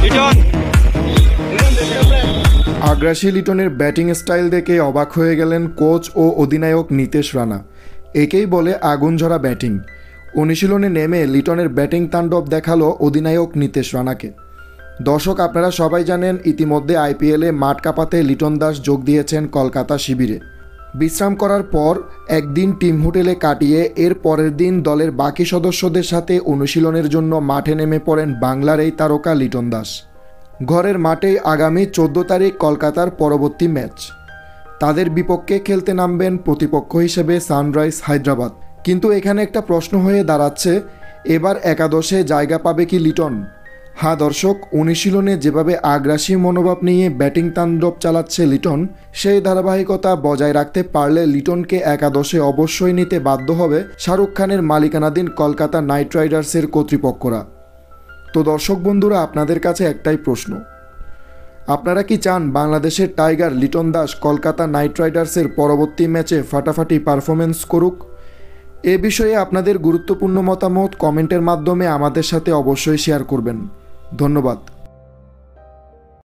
আগ্রাসী লিটনের batting style দেখে অবাক হয়ে গেলেন কোচ ও অধিনায়ক নীতেশ রানা। একেই বলে আগুনঝরা ব্যাটিং। অনুশীলনে নেমে লিটনের ব্যাটিং তাণ্ডব দেখালো অধিনায়ক নীতেশ রানাকে। দর্শক, আপনারা সবাই জানেন ইতিমধ্যে আইপিএলে মাঠ কাঁপাতে লিটন দাস যোগ দিয়েছেন কলকাতা শিবিরে। বিশ্রাম করার পর একদিন টিম হোটেলে কাটিয়ে এর পরের দিন দলের বাকি সদস্যদের সাথে অনুশীলনের জন্য মাঠে নেমে পড়েন বাংলার এই তারকা লিটন দাস। ঘরের মাঠেই আগামী 14 তারিখ কলকাতার পরবর্তী ম্যাচ। তাদের বিপক্ষে খেলতে নামবেন প্রতিপক্ষ হিসেবে সানরাইজ হায়দ্রাবাদ। কিন্তু এখানে একটা প্রশ্ন হয়ে দাঁড়াচ্ছে, এবার একাদশে জায়গা পাবে কি লিটন? হ্যাঁ দর্শক, অনুশীলনে যেভাবে আগ্রাসী মনোভাব নিয়ে ব্যাটিং তাণ্ডব চালাচ্ছে লিটন, সেই ধারাবাহিকতা বজায় রাখতে পারলে লিটনকে একাদশে অবশ্যই নিতে বাধ্য হবে শাহরুখ খানের মালিকানাধীন কলকাতা নাইট রাইডার্সের কর্তৃপক্ষরা। তো দর্শক বন্ধুরা, আপনাদের কাছে একটাই প্রশ্ন, আপনারা কি চান বাংলাদেশের টাইগার লিটন দাস কলকাতা নাইট রাইডার্সের পরবর্তী ম্যাচে ফাটাফাটি পারফরমেন্স করুক? এ বিষয়ে আপনাদের গুরুত্বপূর্ণ মতামত কমেন্টের মাধ্যমে আমাদের সাথে অবশ্যই শেয়ার করবেন। ধন্যবাদ।